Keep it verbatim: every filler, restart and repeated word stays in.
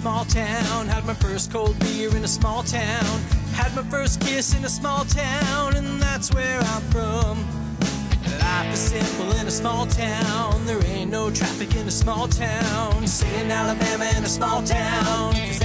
small town. Had my first cold beer in a small town. Had my first kiss in a small town, and that's where I'm from. Life is simple in a small town. There ain't no traffic in a small town. Singing Alabama in a small town, 'cause